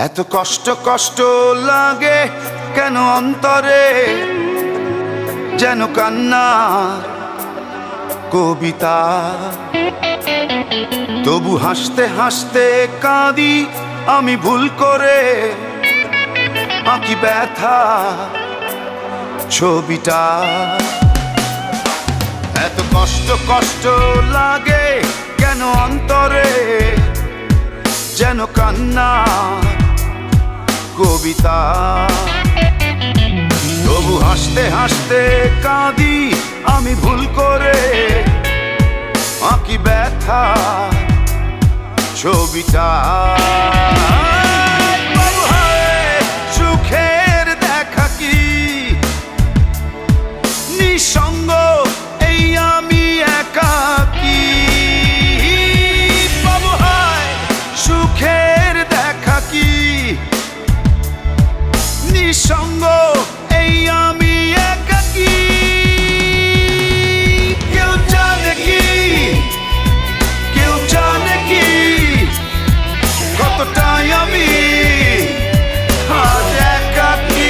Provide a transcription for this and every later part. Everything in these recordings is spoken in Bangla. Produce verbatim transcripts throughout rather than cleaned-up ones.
এত কষ্ট কষ্ট লাগে কেন অন্তরে, যেন কান্না কবিতা। তবু হাসতে হাসতে কাঁদি আমি ভুল করে, আঁকি ব্যথা ছবিটা। এত কষ্ট কষ্ট লাগে কেন অন্তরে, যেন কান্না কবিতা। তবু হাসতে হাসতে কাঁদি আমি ভুল করে, আঁকি ব্যথা ছবিটা। সুখের দেখা কি নিঃসঙ্গ, এই আমি একাকী। বাবু হায় সুখের দেখা কি নিঃসঙ্গ, এই আমি একাকী। কেউ জানে কি, কেউ জানে কি কতটাই আমি আজ একাকী।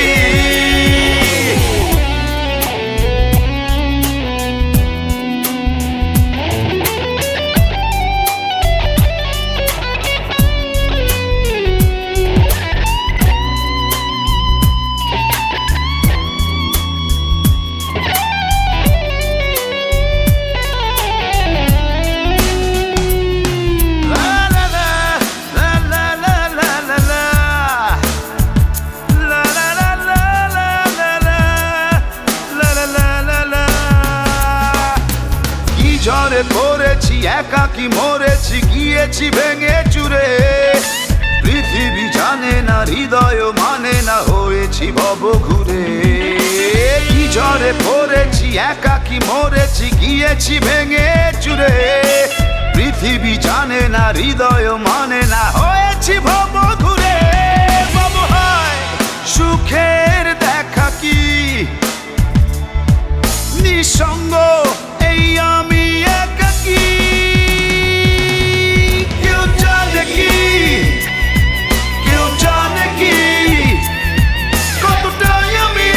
ঝড়ে পড়েছি একাকী মরেছি, গিয়েছি ভেঙে চুরে। পৃথিবী জানে না, হৃদয় মানে না, হয়েছি ভব ঘুরে। কি ঝড়ে পড়েছি একাকী মরেছি, গিয়েছি ভেঙে চুরে। পৃথিবী জানে না, হৃদয় মানে না, হয়েছি ভব ঘুরে। বাবু হায় সুখের দেখা কি নিঃসঙ্গ, এই আমি একাকী। কেউ জানে কি, কেউ জানে কি কতটাই আমি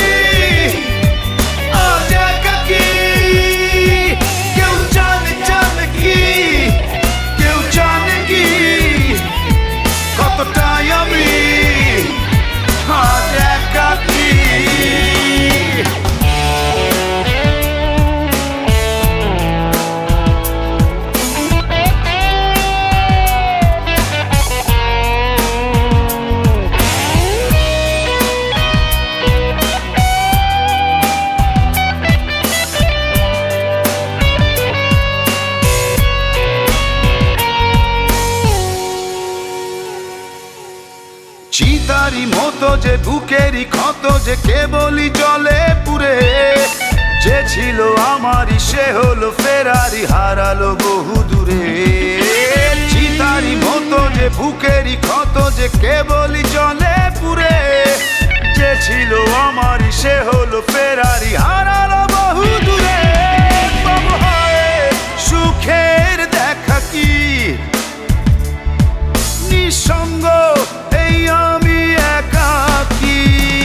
আজ একাকী। কেউ জানে জানে কি, কেউ জানে কি কতটাই আমি আজ একাকী। চিতারি মতো যে বুকেরই ক্ষত যে কেবলই জলে পুরে। যে ছিল আমারই সে হলো ফেরারি, হারালো বহু দূরে। চিতারি মতো যে বুকেরই ক্ষত যে কেবলই জলে পুরে। যে ছিল আমারই সে হলো ফেরারি, হারালো বহু দূরে। বাবু হায় সুখের দেখা কি নিঃসঙ্গ, এই আমি একাকী।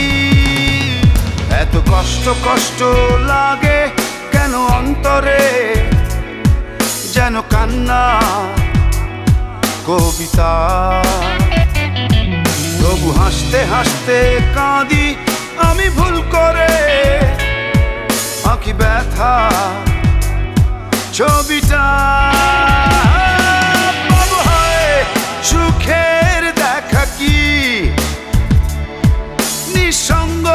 এত কষ্ট কষ্ট লাগে কেন অন্তরে, যেন কান্না কবিতা। তবু হাসতে হাসতে কাঁদি আমি ভুল করে, আঁকি ব্যথা ছবিটা। বাবু হায় সুখের দেখা কি নিঃসঙ্গ,